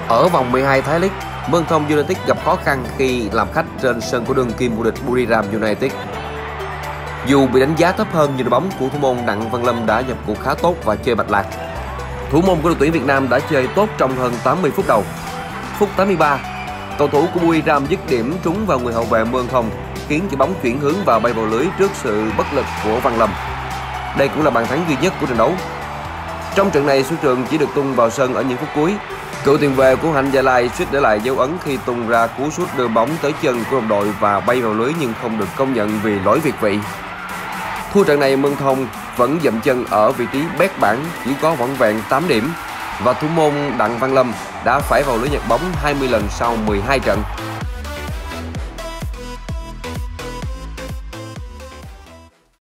Ở vòng 12 Thái League, Mương Thông United gặp khó khăn khi làm khách trên sân của đương kim vô địch Buriram United. Dù bị đánh giá thấp hơn nhưng đội bóng của thủ môn Đặng Văn Lâm đã nhập cuộc khá tốt và chơi mạch lạc. Thủ môn của đội tuyển Việt Nam đã chơi tốt trong hơn 80 phút đầu. Phút 83, cầu thủ của Buriram dứt điểm trúng vào người hậu vệ Mương Thông, khiến cho bóng chuyển hướng và bay vào lưới trước sự bất lực của Văn Lâm. Đây cũng là bàn thắng duy nhất của trận đấu. Trong trận này, Xuân Trường chỉ được tung vào sân ở những phút cuối. Cựu tiền vệ của Hạnh Gia Lai suýt để lại dấu ấn khi tung ra cú sút đưa bóng tới chân của đồng đội và bay vào lưới nhưng không được công nhận vì lỗi việt vị. Thua trận này, Mương Thông vẫn dậm chân ở vị trí bét bảng, chỉ có vỏn vẹn 8 điểm và thủ môn Đặng Văn Lâm đã phải vào lưới nhặt bóng 20 lần sau 12 trận.